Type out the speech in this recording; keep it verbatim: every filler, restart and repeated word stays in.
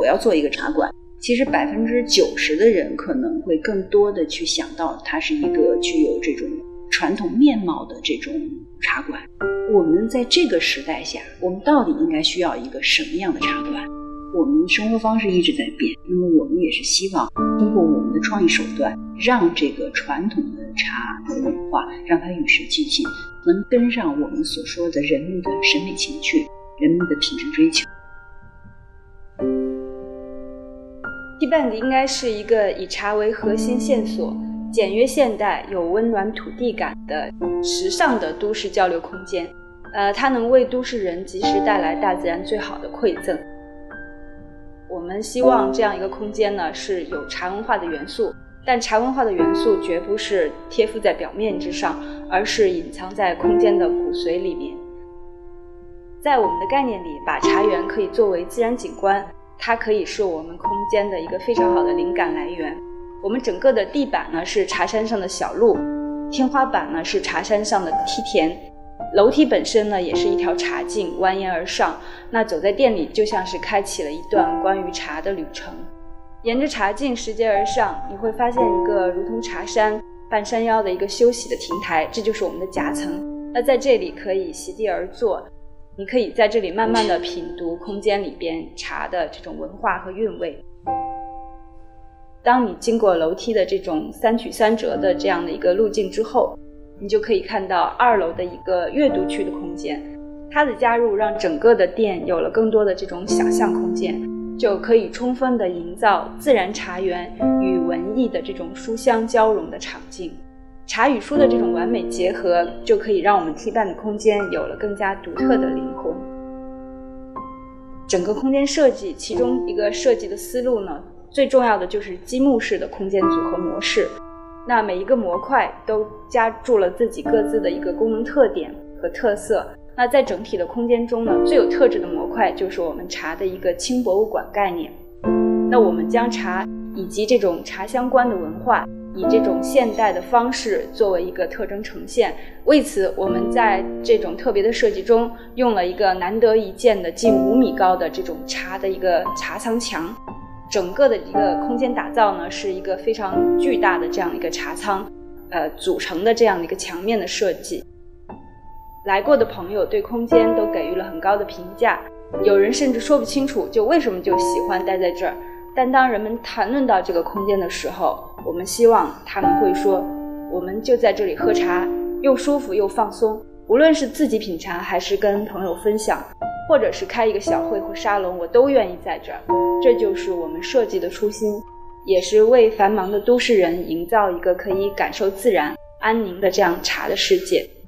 我要做一个茶馆，其实百分之九十的人可能会更多的去想到它是一个具有这种传统面貌的这种茶馆。我们在这个时代下，我们到底应该需要一个什么样的茶馆？我们生活方式一直在变，那么我们也是希望通过我们的创意手段，让这个传统的茶的文化让它与时俱进，能跟上我们所说的人们的审美情趣，人们的品质追求。 Teabag 应该是一个以茶为核心线索，简约现代、有温暖土地感的时尚的都市交流空间。呃，它能为都市人及时带来大自然最好的馈赠。我们希望这样一个空间呢，是有茶文化的元素，但茶文化的元素绝不是贴附在表面之上，而是隐藏在空间的骨髓里面。在我们的概念里，把茶园可以作为自然景观，它可以是我们空间的一个非常好的灵感来源。我们整个的地板呢是茶山上的小路，天花板呢是茶山上的梯田，楼梯本身呢也是一条茶径蜿蜒而上，那走在店里就像是开启了一段关于茶的旅程。沿着茶径拾阶而上，你会发现一个如同茶山半山腰的一个休息的亭台，这就是我们的夹层。那在这里可以席地而坐，你可以在这里慢慢的品读空间里边茶的这种文化和韵味。当你经过楼梯的这种三曲三折的这样的一个路径之后，你就可以看到二楼的一个阅读区的空间。它的加入让整个的店有了更多的这种想象空间，就可以充分的营造自然茶园与文艺的这种书香交融的场景。茶与书的这种完美结合，就可以让我们Teabag的空间有了更加独特的灵魂。整个空间设计，其中一个设计的思路呢，最重要的就是积木式的空间组合模式。那每一个模块都加注了自己各自的一个功能特点和特色。那在整体的空间中呢，最有特质的模块就是我们茶的一个轻博物馆概念。那我们将茶以及这种茶相关的文化，以这种现代的方式作为一个特征呈现。为此，我们在这种特别的设计中，用了一个难得一见的近五米高的这种茶的一个茶藏墙。整个的一个空间打造呢，是一个非常巨大的这样一个茶仓，呃，组成的这样的一个墙面的设计。来过的朋友对空间都给予了很高的评价，有人甚至说不清楚就为什么就喜欢待在这儿。但当人们谈论到这个空间的时候，我们希望他们会说，我们就在这里喝茶，又舒服又放松，无论是自己品茶还是跟朋友分享，或者是开一个小会或沙龙，我都愿意在这儿。这就是我们设计的初心，也是为繁忙的都市人营造一个可以感受自然安宁的这样茶的世界。